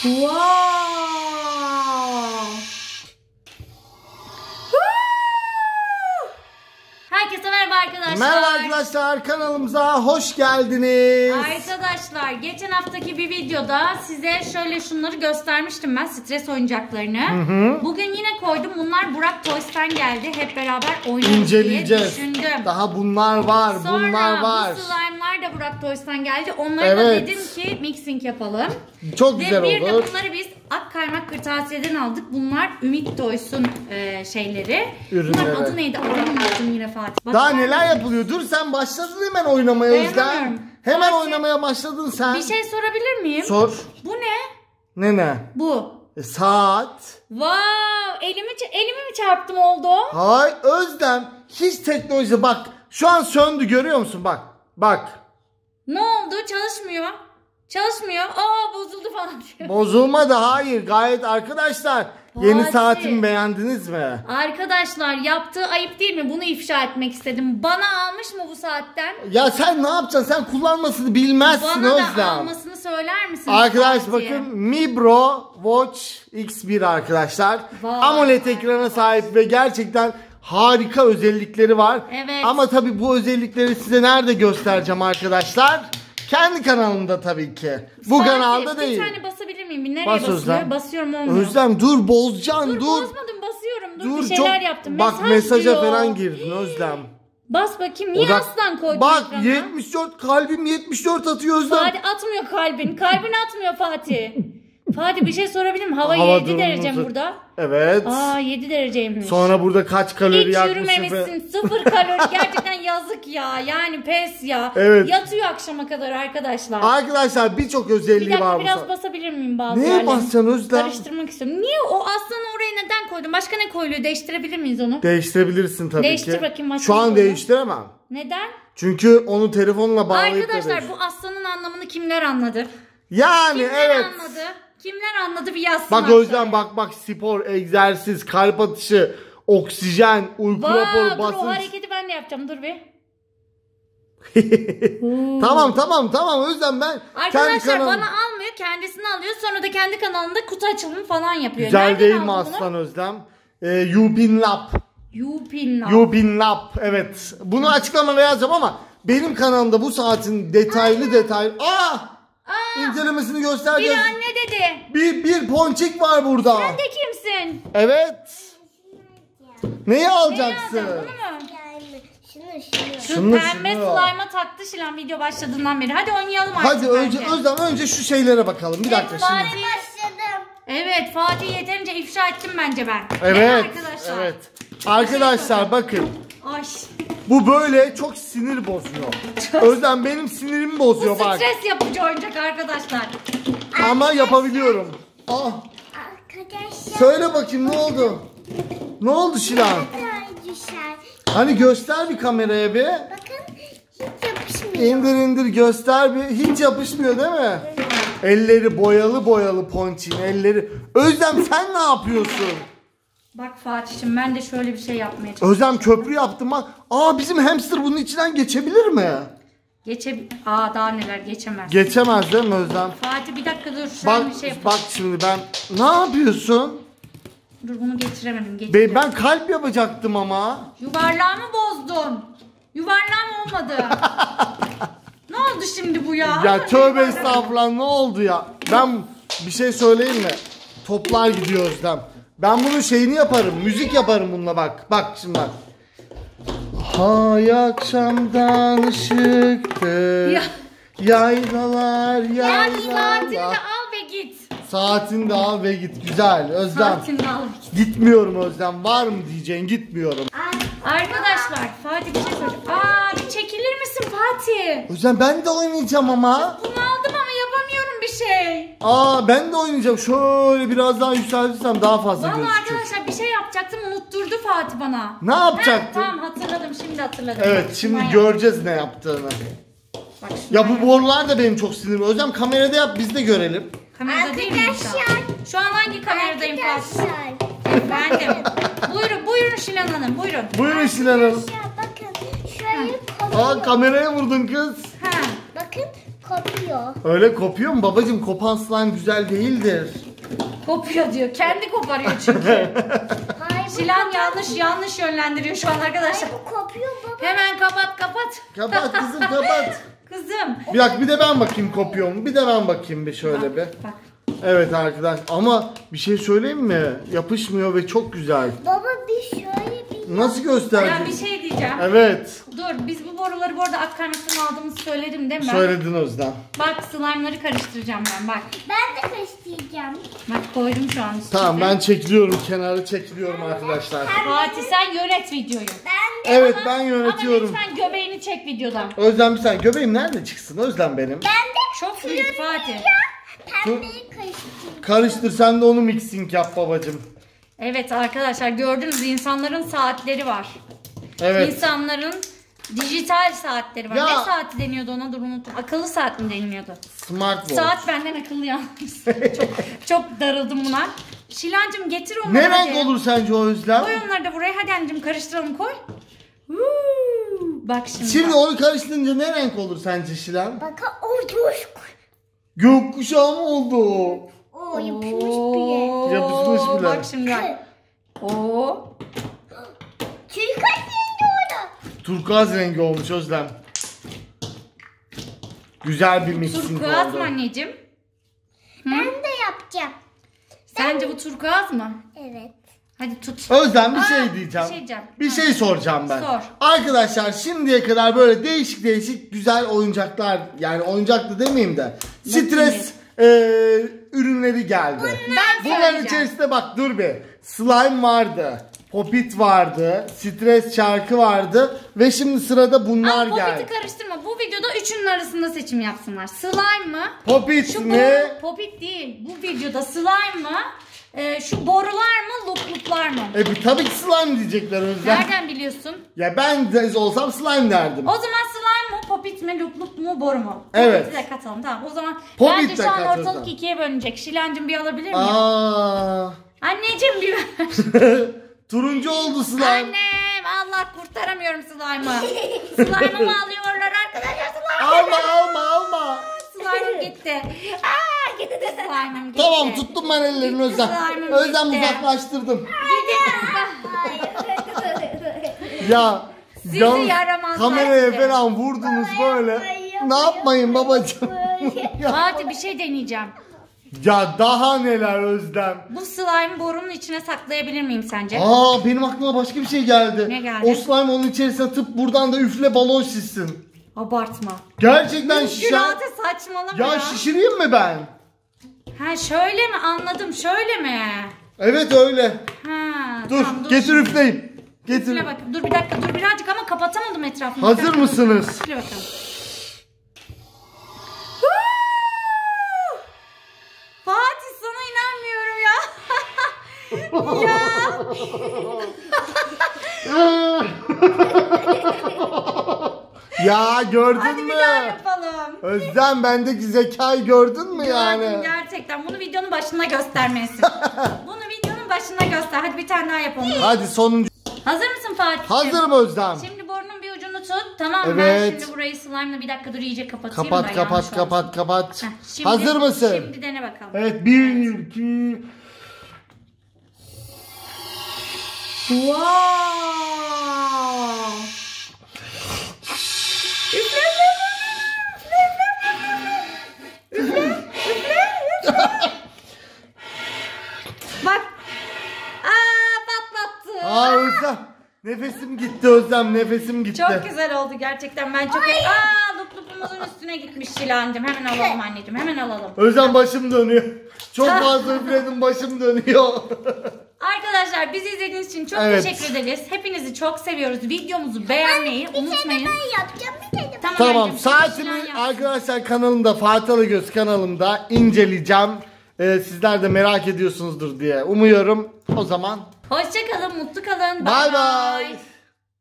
Wow. Herkese merhaba arkadaşlar. Merhaba arkadaşlar, kanalımıza hoş geldiniz. Arkadaşlar geçen haftaki bir videoda size şöyle şunları göstermiştim ben, stres oyuncaklarını. Bugün yine koydum. Bunlar Burak Toys'tan geldi. Hep beraber oynayalım diye düşündüm. Daha bunlar var, Sonra bunlar var. bu slime'lar da Burak Toys'tan geldi. Onları da dedim ki mixing yapalım. Çok güzel olur. Ve olur. bir de bunları biz Ak Kaymak Kırtasiye'den aldık. Bunlar Ümit Toys'un şeyleri. Ürünleri. Bunların adı neydi? Adını yine Fatih. Daha neler yapılıyor? Dur, sen başladın hemen oynamaya Özlem. Hemen Fatih, oynamaya başladın sen. Bir şey sorabilir miyim? Sor. Bu ne? Ne? Bu. Saat. Wow, elimi mi çarptım oldu? Hay Özlem, hiç teknoloji bak. Şu an söndü, görüyor musun? Bak. Ne oldu? Çalışmıyor. Aa, bozuldu falan. Bozulmadı, hayır. Gayet arkadaşlar. Yeni Fatih, saatimi beğendiniz mi? Arkadaşlar yaptığı ayıp değil mi? Bunu ifşa etmek istedim. Bana almış mı bu saatten? Ya sen ne yapacaksın? Sen kullanmasını bilmezsin Bana Özlem. da almasını söyler misin? Arkadaş Fatih? bakın, Mibro Watch X1 arkadaşlar. Vay. AMOLED ekrana sahip ve gerçekten harika özellikleri var. Evet. Ama tabii bu özellikleri size nerede göstereceğim arkadaşlar? Kendi kanalımda tabii ki. Bu Fatih, kanalda değil. Bir tane basabilir miyim? Nereye Bas basılıyor? Özlem. Basıyorum, olmuyor. Özlem dur, bozacaksın, dur. Bozmadım, basıyorum. Dur bir şeyler yaptım. Bak mesaja falan girdin Özlem. Bas bakayım. Niye aslan koydun Bak ekrana? 74, kalbim 74 atıyor Özlem. Fatih, atmıyor kalbin. Kalbin atmıyor Fatih. Fatih, bir şey sorabilir miyim? Hava Hava 7 derece mi durumumuzu- burada? Evet. Aa, 7 dereceymiş. Sonra burada kaç kalori Hiç yakmışsın? yürümemişsin. 0 kalori. Gerçekten yazık ya. Yani pes ya. Evet. Yatıyor akşama kadar arkadaşlar. Arkadaşlar birçok Bir özelliği dakika, var bu. biraz basabilir miyim bazı Neye yerlerine? basacaksın Özlem? Karıştırmak istiyorum. Niye o aslanı oraya neden koydun? Başka ne koyuluyor? Değiştirebilir miyiz onu? Değiştirebilirsin tabii Değiştir ki. bakayım, başka Şu ne an koyuyor? değiştiremem. Neden? Çünkü onu telefonla bağlayıp Arkadaşlar da bu aslanın anlamını kimler anladı? yani Kimler evet. anladı? Kimler anladı bir yazsın. Bak Özlem, bak spor, egzersiz, kalp atışı, oksijen, uyku raporu, Dur, o basınç. hareketi ben de yapacağım. Dur bir. Tamam Özlem, ben Arkadaşlar bana almıyor, kendisini alıyor. Sonra da kendi kanalında kutu açılımı falan yapıyor. Güzel Nereden değil mi aldın bunu? aslan Özlem? Yupin Lab. Yupin Lab, evet. Bunu açıklamada yazacağım ama benim kanalımda bu saatin detaylı incelemesini Bir göstereceğiz. anne dedi. Bir ponçik var burada. Sen de kimsin? Evet. Neyi Ne alacaksın? yazdın, bunu mu? Şu Şunu, pembe şunu. slime'a taktı Şilan video başladığından beri. Hadi oynayalım artık. Hadi önce şu şeylere bakalım. Bir dakika şimdi. Başladım. Evet, Fatih yeterince ifşa ettim bence ben. Evet. Değil mi arkadaşlar? Evet. Arkadaşlar bakın. Ay. Bu böyle çok sinir bozuyor. Özlem benim sinirimi bozuyor Bu bak. stres yapıcı oyuncak arkadaşlar. Ama yapabiliyorum. Arkadaşlar. Söyle bakayım, ne oldu? Ne oldu Şilan? Güzel. Hani göster bir kameraya bir. Bakın hiç yapışmıyor. İndir göster bir. Hiç yapışmıyor değil mi? Elleri boyalı ponçin elleri. Özlem sen ne yapıyorsun? Bak Fatih'im, ben de şöyle bir şey yapmaya çalışıyorum. Özlem köprü yaptım bak. Bizim hamster bunun içinden geçebilir mi? Daha neler geçemez. Geçemez değil mi Özlem? Fatih bir dakika dur. Şöyle bir şey yapalım. Bak şimdi ben ne yapıyorsun? Dur, bunu geçiremedim. Ben kalp yapacaktım ama. Yuvarlağımı bozdun. Yuvarlağım olmadı. Ne oldu şimdi bu ya? Ya tövbe estağfurullah, ne oldu ya? Ben bir şey söyleyeyim mi? Toplar gidiyor Özlem. Ben bunun şeyini yaparım. Müzik yaparım bununla bak. Bak şimdi bak. Hay akşamdan ışıktır. Ya. Yaylalar. Yani saatini de al ve git. Saatini de al ve git. Güzel Özlem. Saatini de al ve git. Gitmiyorum Özlem. Var mı diyeceksin? Gitmiyorum. Arkadaşlar Fatih bir şey söyleyeceğim. Bir çekilir misin Fatih? Özlem ben de oynayacağım ama. Bunu aldım ama yapamıyorum bir şey. Ben de oynayacağım. Şöyle biraz daha yükseltirsem daha fazla Vallahi gözükecek. arkadaşlar bir şey yapacaktım, unutturdu Fatih bana. Ne yapacaktın? Tamam, hatırladım, şimdi hatırladım. Evet, şimdi Şundan göreceğiz ne yaptığını. Bak, Ya bu borular da benim çok sinirimi. Özlem kamerada yap, biz de görelim. kamerada değil mi şu an? Şu an hangi kameradayım Fatih? Arkadaşlar. Efendim. Buyurun Şilan Hanım, buyurun. Buyurun Şilan Hanım. Bakın şurayı koyuyorum. Kameraya vurdun kız. Ha. Bakın Kopuyor. Öyle kopuyor mu babacığım? Kopan slime güzel değildir. Kopuyor diyor. Kendi koparıyor çünkü. Hayır bu Şilan yanlış yönlendiriyor şu an arkadaşlar. Bu kopuyor baba. Hemen kapat. Kapat kızım kapat. Kızım. Bir de ben bakayım kopuyor mu? Bir de ben bakayım bir şöyle bir. Bak. Evet arkadaş ama bir şey söyleyeyim mi? Yapışmıyor ve çok güzel. Baba bir şöyle bir... Nasıl Ben bir göstereceğim? şey diyeceğim. Evet. Dur biz bu boruları bu arada aktarmasını aldığımızı söyledim değil mi? Söyledin Özlem. Bak slime'ları karıştıracağım ben bak. Ben de karıştıracağım. Bak koydum şu an üstüne. Tamam ben çekiliyorum kenara çekiliyorum arkadaşlar. Fatih sen yönet videoyu. Ben de. Evet ben yönetiyorum. Ama lütfen göbeğini çek videodan. Özlem bir saniye göbeğim nerede çıksın Özlem benim? Ben de. Çok büyük Fatih. Pembeyi karıştıracağım. Karıştır sen de onu mixing yap babacım. Evet arkadaşlar gördünüz insanların saatleri var. Evet. İnsanların dijital saatleri var. Ya. Ne saati deniyordu ona dur unuttum. Akıllı saat mi deniliyordu? Smartwatch. Saat benden akıllı yalnız. çok darıldım buna. Şilancığım getir onları. Ne hadi. renk olur sence o Özlem? Koy onları da buraya hadi anneciğim karıştıralım koy. Bak şimdi. Şimdi bak. onu karıştırınca ne renk olur sence Şilan? Bakın orada. Gökkuşağı mı oldu? Oo yapışmış bile. Oo, Yapışmış bile. Bak şimdi bak. Oo. Çocuklar şimdi orada. Turkuaz rengi olmuş Özlem. Güzel bir mixing Turkuaz oldu. mı anneciğim? Ben de yapacağım. Sence bu turkuaz mı? Evet. Hadi tut. Özlem bir Aa, şey diyeceğim. bir şey diyeceğim. Bir Ha. şey soracağım ben. Sor. Arkadaşlar şimdiye kadar böyle değişik güzel oyuncaklar yani oyuncaklı demeyeyim de stres ürünleri geldi. Bunların söyleyeceğim. içerisinde bak dur bir. Slime vardı. Popit vardı. Stres çarkı vardı. Ve şimdi sırada bunlar Ama geldi. Popit'i karıştırma. Bu videoda üçünün arasında seçim yapsınlar. Slime mı? Popit Şu mi? boru, Popit değil. Bu videoda slime mı? Şu borular mı? Lupluplar mı? Tabii ki slime diyecekler Özlem. Nereden biliyorsun? Ya ben de olsam slime derdim. O zaman slime mu? Popit mi? Luplup mu? Boru mu? Evet. Popit'i de katalım. Tamam. O zaman Popit bence de şu an kat o ortalık zaman. ikiye bölünecek. Şilancığım bir alabilir miyim? Aa. Anneciğim bir ver. Turuncu oldu slime. Annem Allah kurtaramıyorum slime'ı. Slime'ımı alıyorlar arkadaşlar. Alma. Slime'ım gitti. Aa gitti de slime'ım gitti. Tamam tuttum ben ellerini Özlem. Slime'ım Özlem gitti. uzaklaştırdım. Gidin. Ya Sizi yalnız yaramazlar kameraya sizi. falan vurdunuz böyle. Ne yapmayın babacığım? ya, Hadi bir şey deneyeceğim. ya daha neler Özlem. Bu slime borunun içine saklayabilir miyim sence? Aa benim aklıma başka bir şey geldi. Ne geldi? O slime onun içerisine atıp buradan da üfle balon şişsin. Abartma. Gerçekten şişer. Günahı saçmalama ya. Ya şişireyim mi ben? Ha şöyle mi anladım şöyle mi? Evet öyle. Ha Dur tamam, getir üfleyeyim. Getir. Üfle bak. Dur bir dakika dur birazcık ama kapatamadım etrafını. Hazır Bir dakika. mısınız? Üfle bakalım. Fatih sana inanmıyorum ya. Ya gördün Hadi mü? bir daha yapalım. Özlem bendeki zekayı gördün mü yani? Gördüm gerçekten. Bunu videonun başında göstermelisin. Bunu videonun başında göster. Hadi bir tane daha yapalım. Hadi sonuncu. Hazır mısın Fatih? Hazırım Özlem. Şimdi burnun bir ucunu tut. Tamam mı? Evet. Ben şimdi burayı slime'la bir dakika dur iyice kapatayım Kapat da kapat yanlış olsun. kapat. Heh, şimdi- Hazır mısın? Şimdi dene bakalım. Evet 1 2 Wow. Bak. Patlattı. Aa Özlem. Nefesim gitti Özlem nefesim gitti. Çok güzel oldu gerçekten. Ben çok... Luplupumuzun üstüne gitmiş Şilancığım. Hemen alalım anneciğim. Hemen alalım. Özlem başım dönüyor. Çok fazla üfledim başım dönüyor. Arkadaşlar bizi izlediğiniz için çok Evet. teşekkür ederiz. Hepinizi çok seviyoruz. Videomuzu beğenmeyi unutmayın. Ben yapacağım bir tane. Tamam anneciğim, saatimi Şilan yapsın. arkadaşlar kanalımda Fatih Alıgöz kanalımda inceleyeceğim. Sizler de merak ediyorsunuzdur diye umuyorum. O zaman Hoşça kalın, mutlu kalın. bay Bye bay. bye.